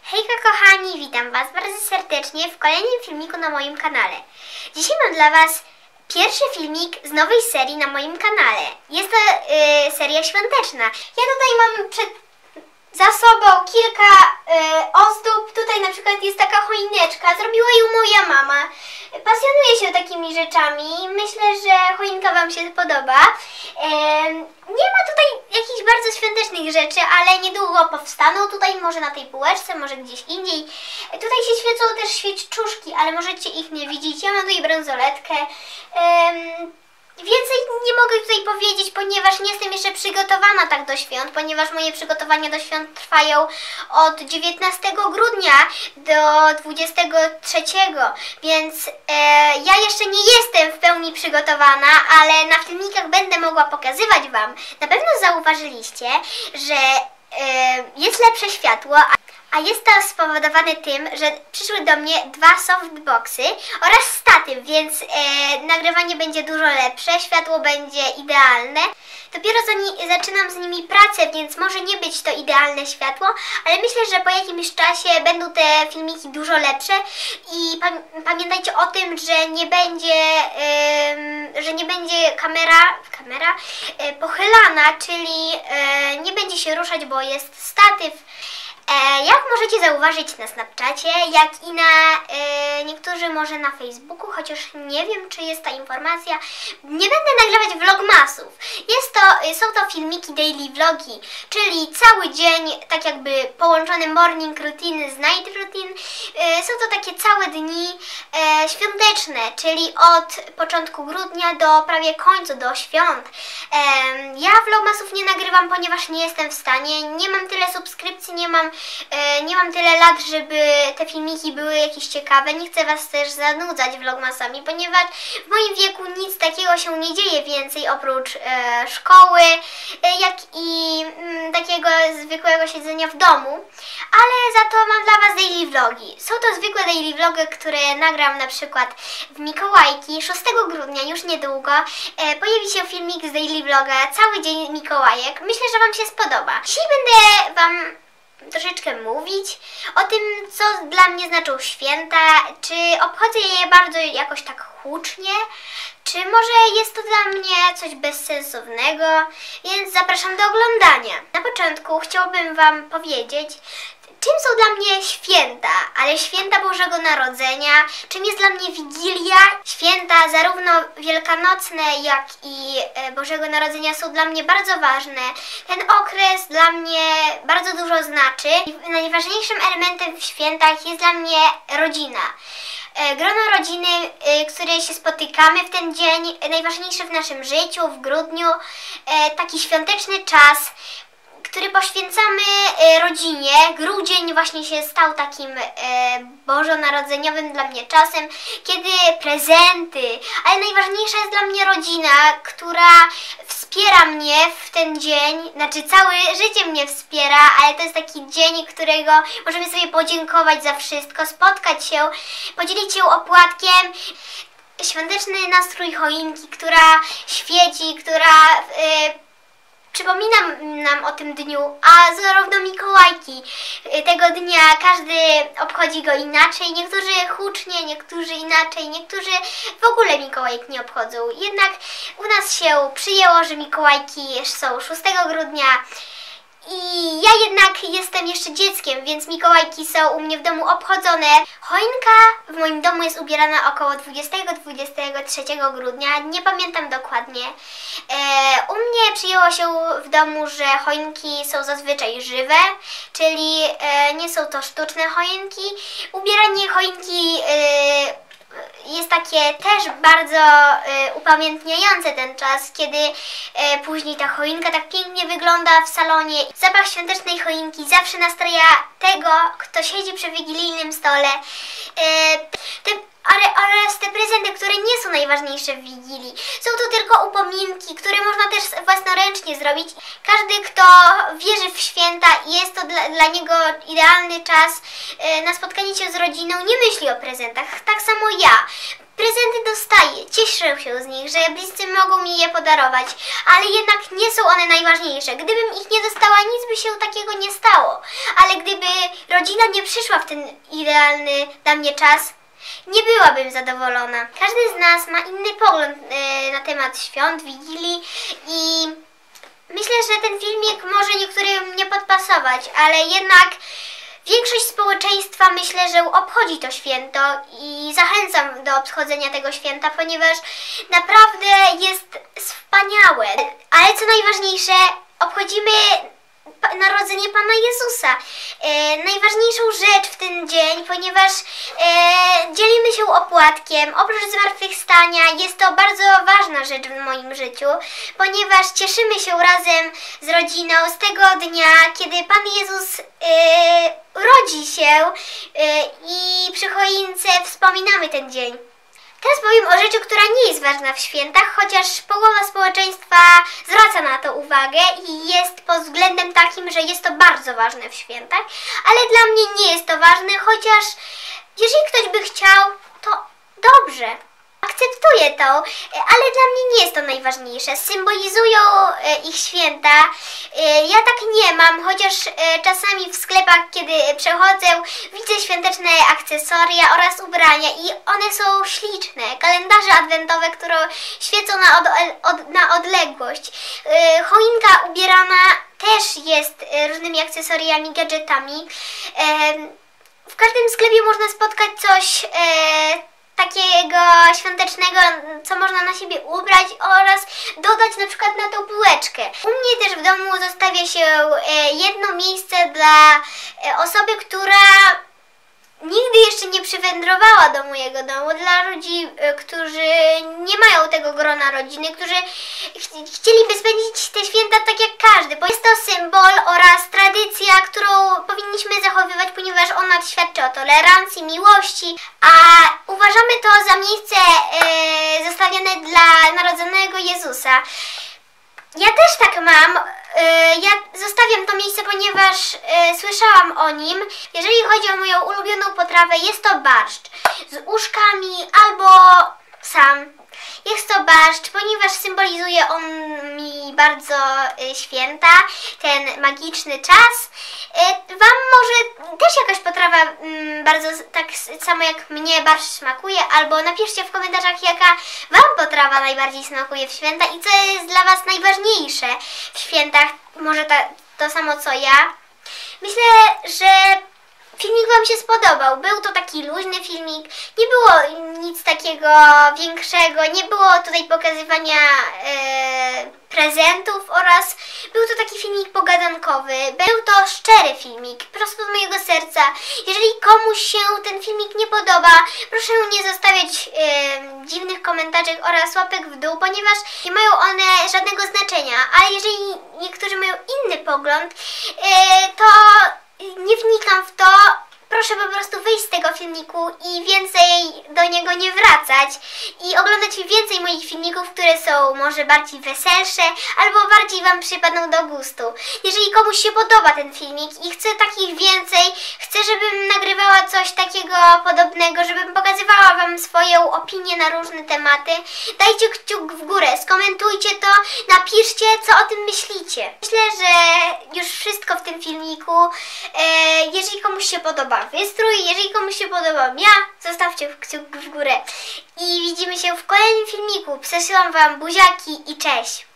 Hejka kochani, witam Was bardzo serdecznie w kolejnym filmiku na moim kanale. Dzisiaj mam dla Was pierwszy filmik z nowej serii na moim kanale. Jest to seria świąteczna. Ja tutaj mam za sobą kilka ozdób. Tutaj na przykład jest taka choineczka, zrobiła ją moja mama. Pasjonuję się takimi rzeczami. Myślę, że choinka Wam się podoba. Nie ma tutaj jakichś bardzo świątecznych rzeczy, ale niedługo powstaną. Tutaj może na tej półeczce, może gdzieś indziej. Tutaj się świecą też świeczuszki, ale możecie ich nie widzieć. Ja mam tutaj bransoletkę. Więcej nie mogę tutaj powiedzieć, ponieważ nie jestem jeszcze przygotowana tak do świąt, ponieważ moje przygotowania do świąt trwają od 19 grudnia do 23, więc ja jeszcze nie jestem w pełni przygotowana, ale na filmikach będę mogła pokazywać Wam. Na pewno zauważyliście, że jest lepsze światło, a jest to spowodowane tym, że przyszły do mnie dwa softboxy oraz statyw, więc nagrywanie będzie dużo lepsze, światło będzie idealne. Dopiero zaczynam z nimi pracę, więc może nie być to idealne światło, ale myślę, że po jakimś czasie będą te filmiki dużo lepsze i pamiętajcie o tym, że nie będzie kamera pochylana, czyli nie będzie się ruszać, bo jest statyw. Jak możecie zauważyć na Snapchacie, jak i na niektórzy może na Facebooku, chociaż nie wiem, czy jest ta informacja, nie będę nagrywać vlogmasów. Są to filmiki daily vlogi, czyli cały dzień, tak jakby połączone morning routine z night routine. Są to takie całe dni świąteczne, czyli od początku grudnia do prawie końca, do świąt. Ja vlogmasów nie nagrywam, ponieważ nie jestem w stanie, nie mam tyle subskrypcji, nie mam tyle lat, żeby te filmiki były jakieś ciekawe. Nie chcę Was też zanudzać vlogmasami, ponieważ w moim wieku nic takiego się nie dzieje więcej oprócz szkoły, jak i takiego zwykłego siedzenia w domu. Ale za to mam dla Was daily vlogi. Są to zwykłe daily vlogi, które nagram na przykład w Mikołajki. 6 grudnia, już niedługo, pojawi się filmik z daily vloga Cały dzień Mikołajek. Myślę, że Wam się spodoba. Dzisiaj będę Wam troszeczkę mówić o tym, co dla mnie znaczą święta, czy obchodzę je bardzo jakoś tak hucznie, czy może jest to dla mnie coś bezsensownego, więc zapraszam do oglądania. Na początku chciałabym Wam powiedzieć, czym są dla mnie święta, ale święta Bożego Narodzenia, czym jest dla mnie Wigilia. Święta zarówno wielkanocne, jak i Bożego Narodzenia są dla mnie bardzo ważne. Ten okres dla mnie bardzo dużo znaczy. Najważniejszym elementem w świętach jest dla mnie rodzina. Grono rodziny, które się spotykamy w ten dzień, najważniejsze w naszym życiu, w grudniu, taki świąteczny czas, który poświęcamy rodzinie. Grudzień właśnie się stał takim bożonarodzeniowym dla mnie czasem, kiedy prezenty, ale najważniejsza jest dla mnie rodzina, która wspiera mnie w ten dzień, znaczy całe życie mnie wspiera, ale to jest taki dzień, którego możemy sobie podziękować za wszystko, spotkać się, podzielić się opłatkiem. Świąteczny nastrój choinki, która świeci, która przypomina nam o tym dniu, a zarówno Mikołajki. Tego dnia każdy obchodzi go inaczej, niektórzy hucznie, niektórzy inaczej, niektórzy w ogóle Mikołajek nie obchodzą. Jednak u nas się przyjęło, że Mikołajki są 6 grudnia. I ja jednak jestem jeszcze dzieckiem, więc Mikołajki są u mnie w domu obchodzone. Choinka w moim domu jest ubierana około 20-23 grudnia, nie pamiętam dokładnie. U mnie przyjęło się w domu, że choinki są zazwyczaj żywe, czyli nie są to sztuczne choinki. Ubieranie choinki jest takie też bardzo upamiętniające ten czas, kiedy później ta choinka tak pięknie wygląda w salonie. Zapach świątecznej choinki zawsze nastraja tego, kto siedzi przy wigilijnym stole. Te oraz te prezenty, które nie są najważniejsze w Wigilii. Są to tylko upominki, które można też własnoręcznie zrobić. Każdy, kto wierzy w święta i jest to dla niego idealny czas na spotkanie się z rodziną, nie myśli o prezentach. Tak samo ja. Prezenty dostaję, cieszę się z nich, że bliscy mogą mi je podarować, ale jednak nie są one najważniejsze. Gdybym ich nie dostała, nic by się takiego nie stało. Ale gdyby rodzina nie przyszła w ten idealny dla mnie czas, nie byłabym zadowolona. Każdy z nas ma inny pogląd na temat świąt, Wigilii i myślę, że ten filmik może niektórym nie podpasować, ale jednak większość społeczeństwa myślę, że obchodzi to święto i zachęcam do obchodzenia tego święta, ponieważ naprawdę jest wspaniałe. Ale co najważniejsze, obchodzimy narodzenie Pana Jezusa. Najważniejszą rzecz w ten dzień, ponieważ dzielimy się opłatkiem. Oprócz zmartwychwstania jest to bardzo ważna rzecz w moim życiu, ponieważ cieszymy się razem z rodziną z tego dnia, kiedy Pan Jezus rodzi się i przy choince wspominamy ten dzień. Teraz powiem o rzeczy, która nie jest ważna w świętach, chociaż połowa społeczeństwa zwraca na to uwagę i jest pod względem takim, że jest to bardzo ważne w świętach, ale dla mnie nie jest to ważne, chociaż jeżeli ktoś by chciał, to dobrze. Akceptuję to, ale dla mnie nie jest to najważniejsze. Symbolizują ich święta. Ja tak nie mam, chociaż czasami w sklepach, kiedy przechodzę, widzę świąteczne akcesoria oraz ubrania i one są śliczne. Kalendarze adwentowe, które świecą na odległość. Choinka ubierana też jest różnymi akcesoriami, gadżetami. W każdym sklepie można spotkać coś takiego świątecznego, co można na siebie ubrać oraz dodać na przykład na tą bułeczkę. U mnie też w domu zostawia się jedno miejsce dla osoby, która nigdy jeszcze nie przywędrowała do mojego domu, dla ludzi, którzy nie mają tego grona rodziny, którzy chcieliby spędzić te święta tak jak każdy, bo jest to symbol oraz tradycja, którą powinniśmy zachowywać, ponieważ ona świadczy o tolerancji, miłości, a uważamy to za miejsce zostawione dla narodzonego Jezusa. Ja też tak mam. Ja zostawiam to miejsce, ponieważ słyszałam o nim. Jeżeli chodzi o moją ulubioną potrawę, jest to barszcz z uszkami albo sam. Jest to barszcz, ponieważ symbolizuje on mi bardzo święta, ten magiczny czas. Wam może też jakaś potrawa bardzo tak samo jak mnie barszcz smakuje, albo napiszcie w komentarzach, jaka wam potrawa najbardziej smakuje w święta i co jest dla was najważniejsze w świętach, może to samo co ja. Myślę, że filmik wam się spodobał. Był to taki luźny filmik. Nie było nic takiego większego. Nie było tutaj pokazywania prezentów oraz był to taki filmik pogadankowy. Był to szczery filmik, prosto z mojego serca. Jeżeli komuś się ten filmik nie podoba, proszę nie zostawiać dziwnych komentarzy oraz łapek w dół, ponieważ nie mają one żadnego znaczenia. Ale jeżeli niektórzy mają inny pogląd, to nie wnikam w to. Proszę po prostu wyjść z tego filmiku i więcej do niego nie wracać i oglądać więcej moich filmików, które są może bardziej weselsze albo bardziej wam przypadną do gustu. Jeżeli komuś się podoba ten filmik i chce takich więcej, chcę, żebym nagrywała coś takiego podobnego, żebym pokazywała wam swoją opinię na różne tematy, dajcie kciuk w górę, skomentujcie to, napiszcie, co o tym myślicie. Myślę, że już wszystko w tym filmiku. Jeżeli komuś się podoba wystrój, jeżeli komuś się podoba ja, zostawcie kciuk w górę. I widzimy się w kolejnym filmiku. Przesyłam wam buziaki i cześć!